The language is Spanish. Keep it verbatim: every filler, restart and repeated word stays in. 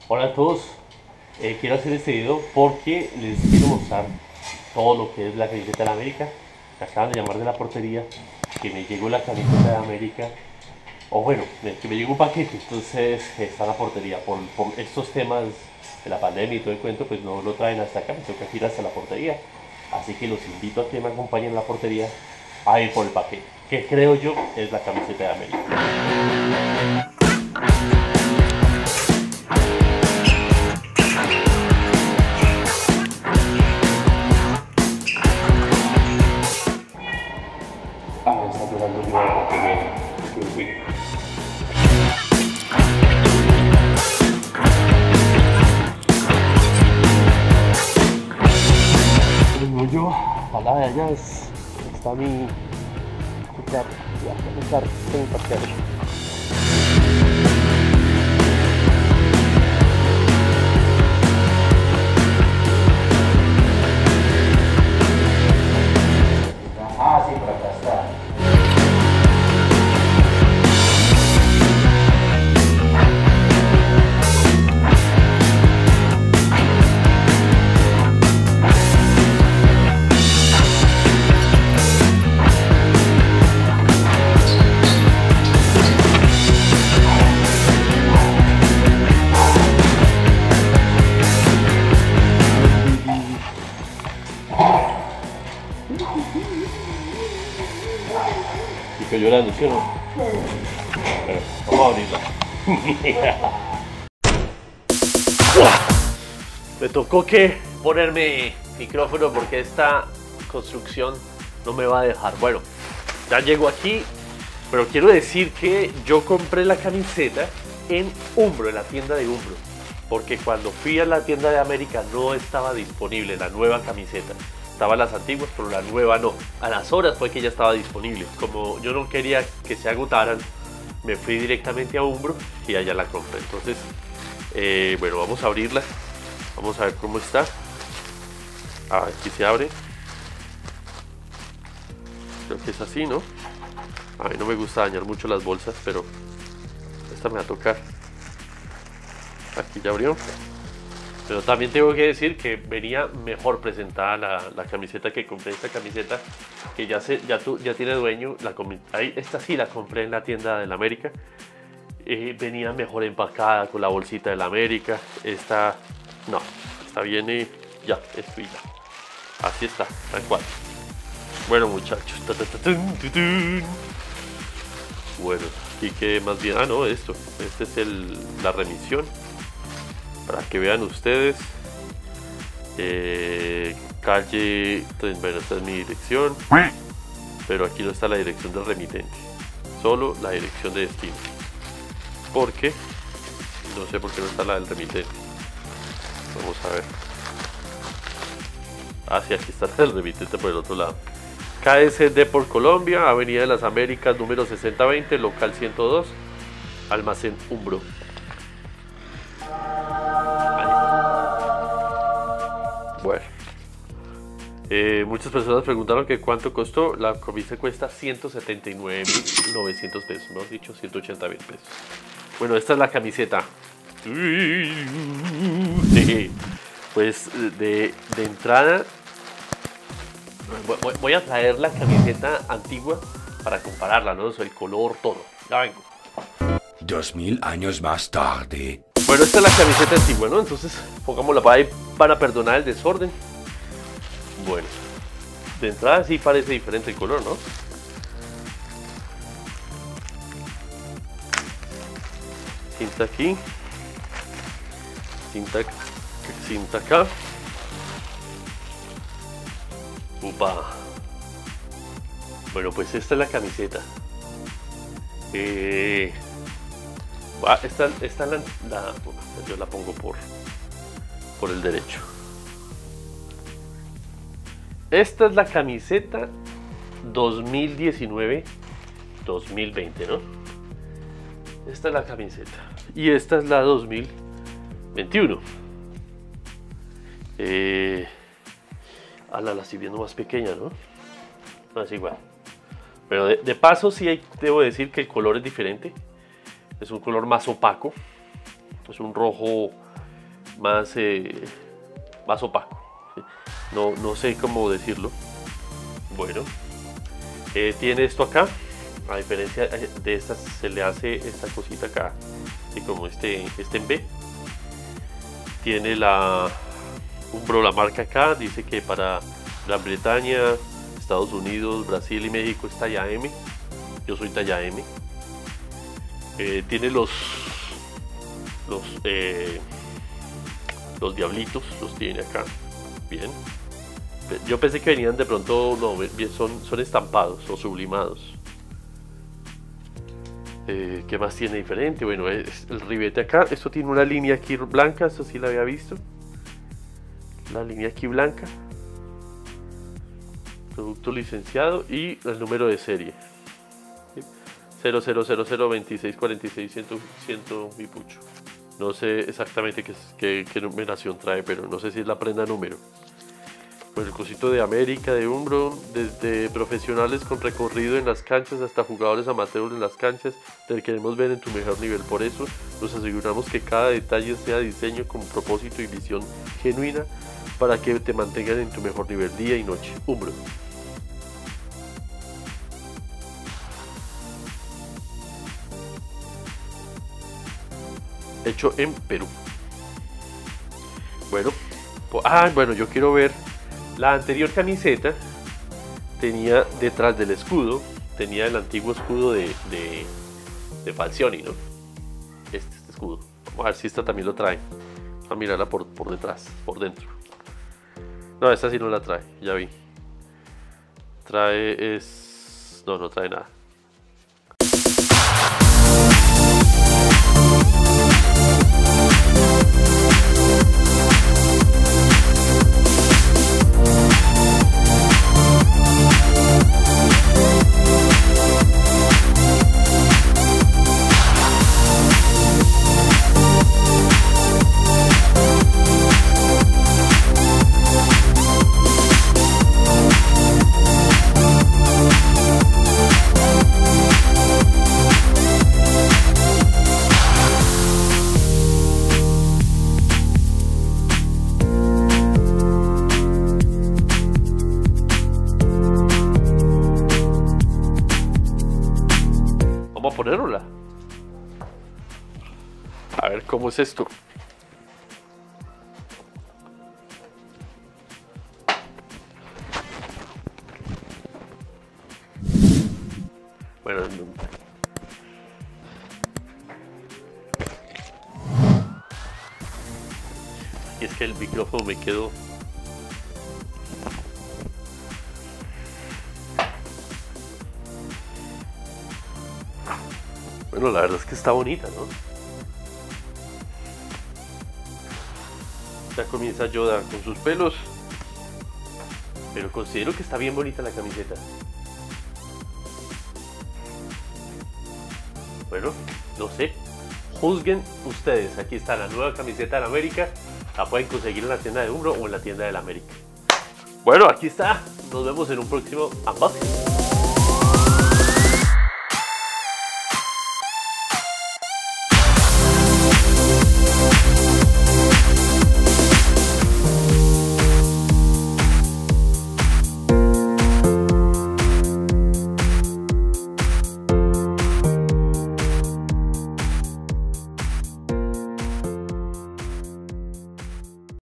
Hola a todos, eh, quiero hacer este video porque les quiero mostrar todo lo que es la camiseta de la América. Me acaban de llamar de la portería que me llegó la camiseta de América, o bueno, que me llegó un paquete, entonces está en la portería. Por, por estos temas de la pandemia y todo el cuento, pues no lo traen hasta acá, me toca ir hasta la portería. Así que los invito a que me acompañen a la portería a ir por el paquete, que creo yo es la camiseta de América. Ah, me está pegando el nuevo que me fui. Vengo yo, a la de allá es, está mi, mi carro, ya, mi carro, tengo que parquear. Ah, sí, por acá está. Y que llorando, ¿sí o no? Pero vamos a abrirla. Me tocó que ponerme micrófono porque esta construcción no me va a dejar. Bueno, ya llego aquí, pero quiero decir que yo compré la camiseta en Umbro, en la tienda de Umbro, porque cuando fui a la tienda de América no estaba disponible la nueva camiseta. Estaban las antiguas, pero la nueva no. A las horas fue que ya estaba disponible. Como yo no quería que se agotaran, me fui directamente a Umbro y allá la compré. Entonces, eh, bueno, vamos a abrirla. Vamos a ver cómo está. Ah, aquí se abre. Creo que es así, ¿no? A mí no me gusta dañar mucho las bolsas, pero esta me va a tocar. Aquí ya abrió. Pero también tengo que decir que venía mejor presentada la, la camiseta que compré. Esta camiseta que ya, se, ya, tu, ya tiene dueño. La, ahí, esta sí la compré en la tienda de la América. Eh, venía mejor empacada con la bolsita de la América. Esta no, esta viene ya, esto y ya. Así está, tal cual. Bueno, muchachos. Ta, ta, ta, tun, tun, tun. Bueno, y que más bien, ah no, esto. Este es el, la remisión. Para que vean ustedes, eh, calle, bueno, esta es mi dirección, pero aquí no está la dirección del remitente, solo la dirección de destino, porque no sé por qué no está la del remitente. Vamos a ver. Ah, sí, aquí está la del remitente por el otro lado. K S D por Colombia, Avenida de las Américas, número sesenta veinte, local ciento dos, Almacén Umbro. Bueno, eh, muchas personas preguntaron que cuánto costó. La camisa cuesta ciento setenta y nueve mil novecientos pesos, mejor dicho, ciento ochenta mil pesos. Bueno, esta es la camiseta. Pues de, de entrada voy, voy a traer la camiseta antigua para compararla, ¿no? O sea, el color, todo. Ya vengo. Dos mil años más tarde. Bueno, esta es la camiseta antigua, ¿no? Entonces, pongámosla para ahí, van a perdonar el desorden. Bueno, de entrada sí parece diferente el color, ¿no? Cinta aquí. Cinta, cinta acá. Upa. Bueno, pues esta es la camiseta. Eh... Ah, esta, esta la, la, yo la pongo por, por el derecho. Esta es la camiseta dos mil diecinueve dos mil veinte, ¿no? Esta es la camiseta. Y esta es la dos mil veintiuno. Eh, ah, la, la estoy viendo más pequeña, ¿no? No es igual. Pero de, de paso sí hay, debo decir que el color es diferente. Es un color más opaco. Es un rojo más, eh, más opaco. ¿Sí? No, no sé cómo decirlo. Bueno, eh, tiene esto acá. A diferencia de estas, se le hace esta cosita acá, así como este, este en B. Tiene la Umbro, la marca acá, dice que para Gran Bretaña, Estados Unidos, Brasil y México es talla M. Yo soy talla M. Eh, tiene los los eh, los diablitos, los tiene acá. Bien. Yo pensé que venían de pronto, no, bien, son, son estampados o sublimados. Eh, ¿Qué más tiene diferente? Bueno, es el ribete acá. Esto tiene una línea aquí blanca, eso sí la había visto. La línea aquí blanca. Producto licenciado y el número de serie. cero cero cero cero veintiséis cuarenta y seis cien mi pucho. No sé exactamente qué, qué, qué numeración trae, pero no sé si es la prenda número. Bueno, el cosito de América, de Umbro, desde profesionales con recorrido en las canchas hasta jugadores amateurs en las canchas, te queremos ver en tu mejor nivel. Por eso nos aseguramos que cada detalle sea diseño con propósito y visión genuina para que te mantengan en tu mejor nivel día y noche. Umbro. Hecho en Perú. Bueno, pues, ah, bueno, yo quiero ver. La anterior camiseta tenía detrás del escudo, tenía el antiguo escudo de, de, de Falcioni, ¿no? Este, este escudo. Vamos a ver si esta también lo trae. Vamos a mirarla por, por detrás, por dentro. No, esta sí no la trae, ya vi. Trae es... No, no trae nada. Vamos a ponerla. A ver cómo es esto. Bueno, y es que el micrófono me quedó. Bueno, la verdad es que está bonita, ¿no? Ya comienza Yoda con sus pelos, pero considero que está bien bonita la camiseta. Bueno, no sé, juzguen ustedes. Aquí está la nueva camiseta de la América. La pueden conseguir en la tienda de Umbro o en la tienda de la América. Bueno, aquí está. Nos vemos en un próximo unboxing.